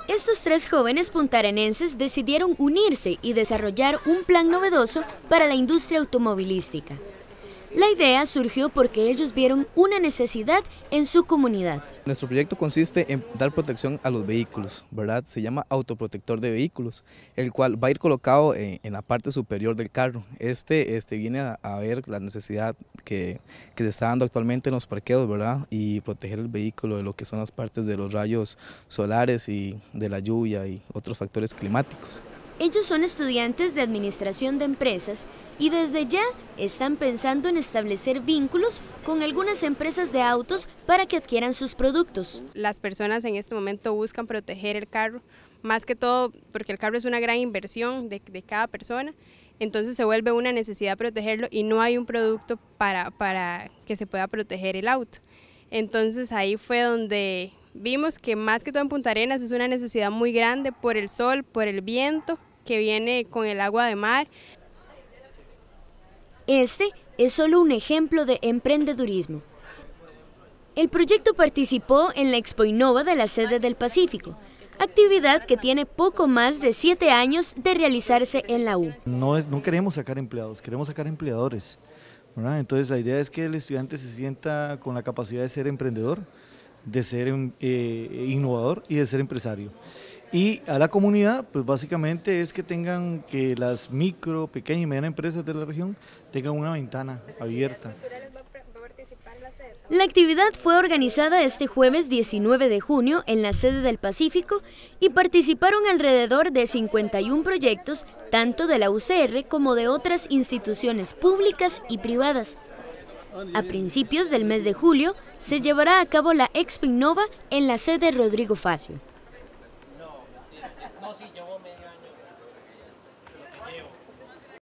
Estos tres jóvenes puntarenenses decidieron unirse y desarrollar un plan novedoso para la industria automovilística. La idea surgió porque ellos vieron una necesidad en su comunidad. Nuestro proyecto consiste en dar protección a los vehículos, ¿verdad? Se llama autoprotector de vehículos, el cual va a ir colocado en la parte superior del carro. Este viene a ver la necesidad que se está dando actualmente en los parqueos, ¿verdad? Y proteger el vehículo de lo que son las partes de los rayos solares y de la lluvia y otros factores climáticos. Ellos son estudiantes de administración de empresas y desde ya están pensando en establecer vínculos con algunas empresas de autos para que adquieran sus productos. Las personas en este momento buscan proteger el carro, más que todo porque el carro es una gran inversión de cada persona, entonces se vuelve una necesidad protegerlo y no hay un producto para que se pueda proteger el auto. Entonces ahí fue donde vimos que más que todo en Punta Arenas es una necesidad muy grande por el sol, por el viento que viene con el agua de mar. Este es solo un ejemplo de emprendedurismo. El proyecto participó en la Expo Innova de la sede del Pacífico, actividad que tiene poco más de 7 años de realizarse en la U. No queremos sacar empleados, queremos sacar empleadores, ¿verdad? Entonces la idea es que el estudiante se sienta con la capacidad de ser emprendedor, de ser innovador y de ser empresario. Y a la comunidad, pues básicamente es que las micro, pequeñas y medianas empresas de la región tengan una ventana abierta. La actividad fue organizada este jueves 19 de junio en la sede del Pacífico y participaron alrededor de 51 proyectos, tanto de la UCR como de otras instituciones públicas y privadas. A principios del mes de julio se llevará a cabo la Expo Innova en la sede Rodrigo Facio.